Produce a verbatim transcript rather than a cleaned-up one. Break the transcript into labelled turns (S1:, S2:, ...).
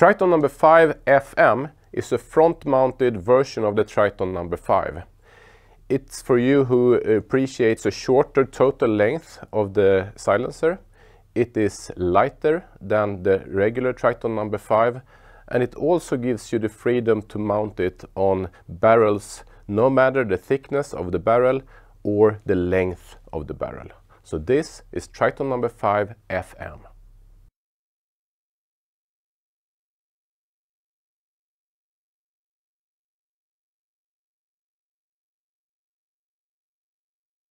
S1: Triton number five F M is a front-mounted version of the Triton number five. It's for you who appreciates a shorter total length of the silencer. It is lighter than the regular Triton number five, and it also gives you the freedom to mount it on barrels, no matter the thickness of the barrel or the length of the barrel. So this is Triton number five F M.